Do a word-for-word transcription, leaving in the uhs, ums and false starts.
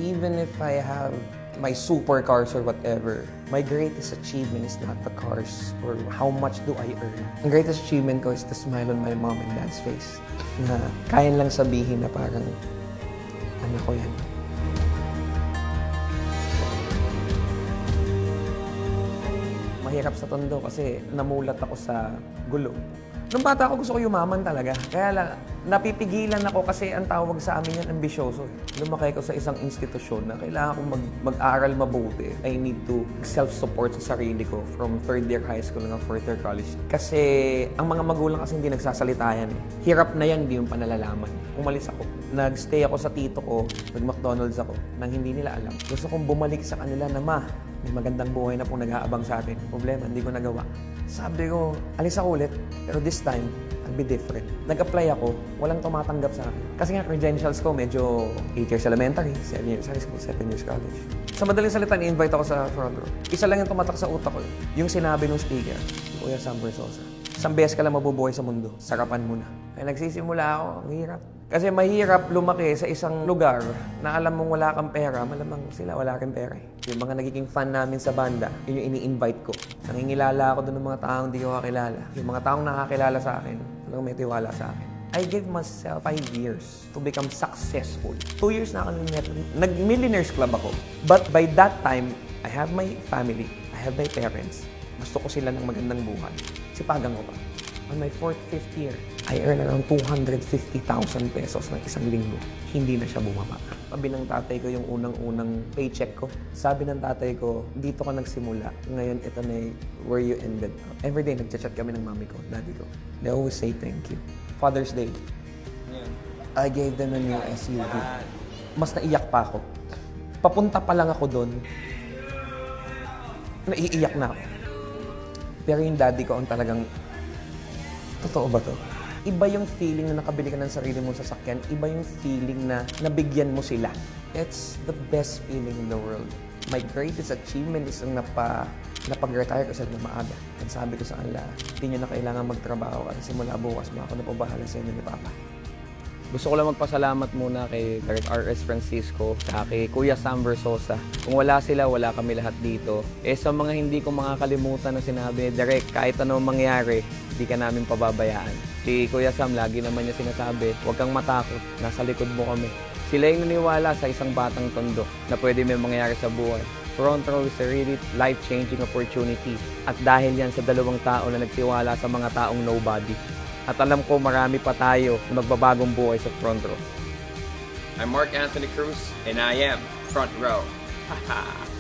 even if I have my supercars or whatever, my greatest achievement is not the cars or how much do I earn. Ang greatest achievement ko is the smile on my mom and dad's face. Na kaya lang sabihin na parang, anak ko yan. Mahirap sa tondo kasi namulat ako sa gulo. Nung bata ako, gusto ko yumaman talaga. Kaya lang, napipigilan ako kasi ang tawag sa amin yan, ambisyoso. Lumaki ko sa isang institusyon na kailangan kong mag mag-aral mabuti. I need to self-support sa sarili ko from third year high school hanggang fourth year college. Kasi ang mga magulang kasi hindi nagsasalita yan. Eh. Hirap na yan, hindi yung panalalaman. Umalis ako. Nag-stay ako sa tito ko, nag-McDonald's ako, nang hindi nila alam. Gusto kong bumalik sa kanila na, ma, may magandang buhay na pong nag-aabang sa atin. Problema, hindi ko nagawa. Sabi ko, alis ako ulit. Pero this time, I'll be different. Nag-apply ako, walang tumatanggap sa akin. Kasi nga, credentials ko, medyo eight years elementary, seven years high school, seven years college. Sa madaling salita, ni-invite ako sa front row. Isa lang yung tumatak sa utak ko. Yung sinabi ng speaker, si Kuya Sam Versosa. Isang beses ka lang mabubuhay sa mundo, sarapan mo na. Kaya nagsisimula ako, ang hirap. Kasi mahirap lumaki sa isang lugar na alam mong wala kang pera, malamang sila wala rin pera. Yung mga nagiging fan namin sa banda, yun yung ini-invite ko. Nangingilala ako doon ng mga taong hindi ko kakilala. Yung mga taong nakakilala sa akin, walang may tiwala sa akin. I gave myself five years to become successful. Two years na ako nag-millionaires club ako. But by that time, I have my family, I have my parents. Gusto ko sila ng magandang buhay. Sipagan ko pa. On my fourth, fifth year, I earn around two hundred fifty thousand pesos ng isang linggo. Hindi na siya bumaba. Sabi ng tatay ko yung unang-unang paycheck ko. Sabi ng tatay ko, dito ka nagsimula. Ngayon, ito na where you ended up. Every day, nagchat-chat kami ng mami ko, daddy ko. They always say thank you. Father's Day, I gave them a new S U V. Mas naiyak pa ako. Papunta pa lang ako doon, naiiyak na ako. Pero yung daddy ko ang talagang, totoo ba to? Iba yung feeling na nakabili ka ng sarili mong sasakyan. Iba yung feeling na nabigyan mo sila. It's the best feeling in the world. My greatest achievement is ang napa, napag-retire ko sa na maaga. At sabi ko sa kanila, hindi nyo na kailangan magtrabaho at simula bukas, mga ako na po bahala sa inyo ni Papa. Gusto ko lang magpasalamat muna kay Direk R S Francisco, kay Kuya Sam Versosa. Kung wala sila, wala kami lahat dito. Eh sa mga hindi ko makakalimutan na sinabi, Direk, kahit anong mangyari, hindi ka namin pababayaan. Si Kuya Sam, lagi naman niya sinasabi, huwag kang matakot, nasa likod mo kami. Sila yung naniwala sa isang batang tondo na pwede may mangyari sa buhay. Front row is a really life-changing opportunity. At dahil yan sa dalawang tao na nagtiwala sa mga taong nobody. At alam ko marami pa tayo na magbabagong buhay sa front row. I'm Mark Anthony Cruz, and I am Front Row. Haha.